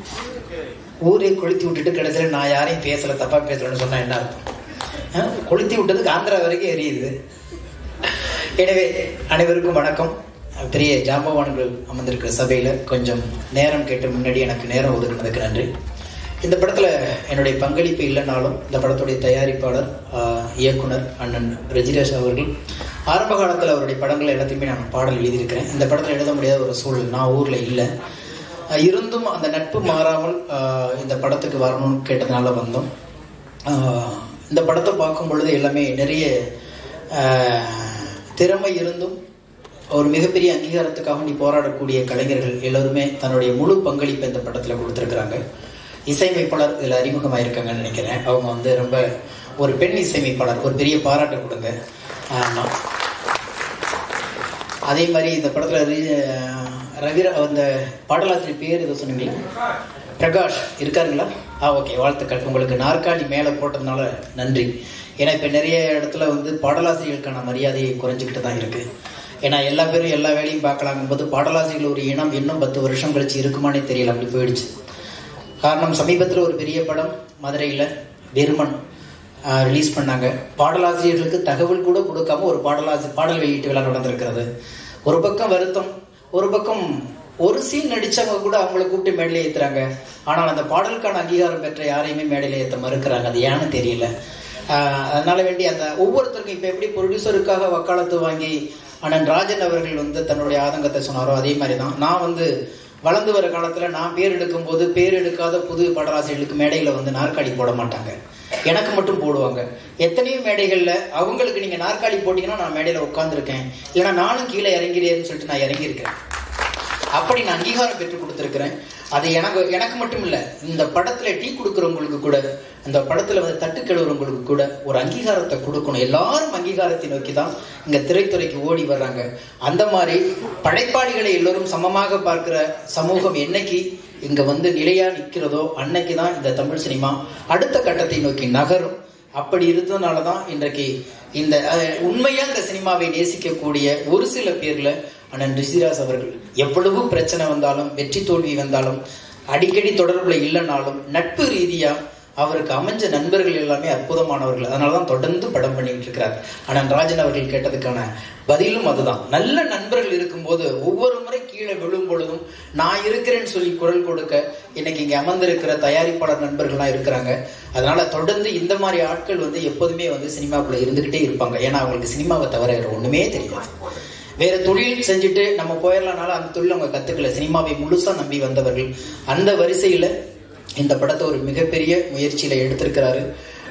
ஊரே கொளுத்தி விட்டுட்டு கடைசியில் நான் யாரையும் பேசல, தப்பா பேசலன்னு சொன்னா என்ன அர்த்தம்? கொளுத்தி விட்டதுக்கு ஆந்திரா வரைக்கும் எரியுது. எனவே அனைவருக்கும் வணக்கம். பெரிய ஜாம்பவான்கள் அமர்ந்திருக்கிற சபையில கொஞ்சம் நேரம் கேட்டு முன்னாடி எனக்கு நேரம் ஒதுக்குனதுக்கு நன்றி. இந்த படத்துல என்னுடைய பங்களிப்பு இல்லைனாலும் இந்த படத்துடைய தயாரிப்பாளர் இயக்குனர் அண்ணன் பிரஜிராஜ் அவர்கள் ஆரம்ப காலத்தில் அவருடைய படங்கள் எல்லாத்தையுமே நான் பாடல் எழுதியிருக்கிறேன். இந்த படத்தில் எழுத முடியாத ஒரு சூழல், நான் ஊர்ல இல்லை, இருந்தும் அந்த நட்பு மாறாமல் இந்த படத்துக்கு வரணும்னு கேட்டதுனால வந்தோம். இந்த படத்தை பார்க்கும் பொழுது எல்லாமே நிறைய திறமை இருந்தும் ஒரு மிகப்பெரிய அங்கீகாரத்துக்காக நீ போராடக்கூடிய கலைஞர்கள் எல்லோருமே தன்னுடைய முழு பங்களிப்பை இந்த படத்தில் கொடுத்துருக்குறாங்க. இசையமைப்பாளர் இதில் அறிமுகமாயிருக்காங்கன்னு நினைக்கிறேன். அவங்க ரொம்ப ஒரு பெண் இசையமைப்பாளர், ஒரு பெரிய பாராட்டு கொடுங்க. ஆமாம், அதே மாதிரி இந்த படத்தில் ரவி அந்த பாடலாசிரியர் பேர் ஏதோ சொன்னீங்களா, பிரகாஷ் இருக்காருங்களா? ஓகே, வாழ்த்துக்கள். உங்களுக்கு நாற்காலி மேலே போட்டதுனால நன்றி. ஏன்னா இப்போ நிறைய இடத்துல பாடலாசிரியர்களுக்கான மரியாதையை குறைஞ்சிக்கிட்டு தான் இருக்கு. ஏன்னா எல்லா பேரும் எல்லா வேலையும் பார்க்கலாங்கும்போது பாடலாசிரியர்கள் ஒரு இனம் இன்னும் 10 வருஷம் கழிச்சு இருக்குமானே தெரியல, அப்படி போயிடுச்சு. காரணம், சமீபத்தில் ஒரு பெரிய படம் மதுரையில் வெறுமன் ரிலீஸ் பண்ணாங்க. பாடலாசிரியர்களுக்கு தகவல் கூட கொடுக்காம ஒரு பாடல் வெளியீட்டு விழா நடந்திருக்கிறது. ஒரு பக்கம் வருத்தம், ஒரு பக்கம் ஒரு சீன் நடிச்சவங்க கூட அவங்களை கூப்பிட்டு மேடையில ஏத்துறாங்க. ஆனால் அந்த பாடலுக்கான அங்கீகாரம் பெற்ற யாரையுமே மேடையில ஏற்ற மறுக்கிறாங்க. அது ஏன்னு தெரியல. அதனால வேண்டி அந்த ஒவ்வொருத்தருக்கும் இப்ப எப்படி ப்ரொடியூசருக்காக வக்காலத்து வாங்கி அண்ணன் ராஜன் அவர்கள் தன்னுடைய ஆதங்கத்தை சொன்னாரோ, அதே மாதிரி தான் நான் வளர்ந்து வர காலத்துல நான் பேர் எடுக்கும் போது பேர் எடுக்காத புது பாடலாசிரியர்களுக்கு மேடையில நாற்காலி போட மாட்டாங்க, எனக்கு மட்டும் போடுவாங்க. எத்தனையோ மேடைகள்ல அவங்களுக்கு நீங்க நாற்காலி போட்டீங்கன்னா நான் மேடையில உட்காந்துருக்கேன், இல்லைன்னா நானும் கீழே இறங்கிறேன்னு சொல்லிட்டு நான் இறங்கியிருக்கேன். அப்படி நான் அங்கீகாரம் பெற்றுக் கொடுத்துருக்கிறேன். அது எனக்கு மட்டும் இல்ல, இந்த படத்துல டீ கொடுக்குறவங்களுக்கு கூட, இந்த படத்துல தட்டு கெடுறவங்களுக்கு கூட ஒரு அங்கீகாரத்தை கொடுக்கணும். எல்லாரும் அங்கீகாரத்தை நோக்கி தான் இங்க திரைத்துறைக்கு ஓடி வர்றாங்க. அந்த மாதிரி படைப்பாளிகளை எல்லோரும் சமமாக பார்க்கிற சமூகம் என்னைக்கு இங்க நிலையா நிற்கிறதோ அன்னைக்குதான் இந்த தமிழ் சினிமா அடுத்த கட்டத்தை நோக்கி நகரும். அப்படி இருந்ததுனாலதான் இன்றைக்கு இந்த உண்மையா இந்த சினிமாவை நேசிக்கக்கூடிய ஒரு சில பேர்ல அண்ணன் ரிஷிராஜ் அவர்கள் எவ்வளவு பிரச்சனை வந்தாலும், வெற்றி தோல்வி வந்தாலும், அடிக்கடி தொடர்புல இல்லைனாலும் நட்பு ரீதியா அவருக்கு அமைஞ்ச நண்பர்கள் எல்லாமே அற்புதமானவர்கள். அதனாலதான் தொடர்ந்து படம் பண்ணிட்டு இருக்கிறார். அண்ணன் ராஜன் அவர்கள் கேட்டதுக்கான பதிலும் அதுதான். நல்ல நண்பர்கள் இருக்கும்போது ஒவ்வொரு முறை கீழே விழும் பொழுதும் நான் இருக்கிறேன்னு சொல்லி குரல் கொடுக்க இன்னைக்கு இங்க அமர்ந்திருக்கிற தயாரிப்பாளர் நண்பர்கள்லாம் இருக்கிறாங்க. அதனால தொடர்ந்து இந்த மாதிரி ஆட்கள் எப்போதுமே சினிமாக்குள்ள இருந்துகிட்டே இருப்பாங்க. ஏன்னா அவங்களுக்கு சினிமாவை தவிர ஒண்ணுமே தெரியாது. வேற தொழில் செஞ்சுட்டு நம்ம போயிடலாம்னால அந்த தொழில் அவங்க கத்துக்கல, சினிமாவை முழுசா நம்பி வந்தவர்கள். அந்த வரிசையில இந்த படத்தை ஒரு மிகப்பெரிய முயற்சியில எடுத்திருக்கிறாரு.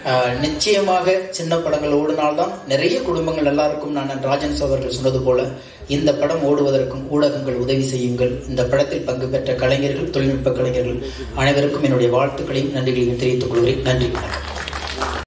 நிச்சயமாக சின்ன படங்கள் ஓடினால்தான் நிறைய குடும்பங்கள் நல்லா இருக்கும். நான் ராஜன் அவர்கள் சொன்னது போல இந்த படம் ஓடுவதற்கும் ஊடகங்கள் உதவி செய்யுங்கள். இந்த படத்தில் பங்கு பெற்ற கலைஞர்கள், தொழில்நுட்ப கலைஞர்கள் அனைவருக்கும் என்னுடைய வாழ்த்துக்களையும் நன்றிகளையும் தெரிவித்துக் கொள்கிறேன். நன்றி, வணக்கம்.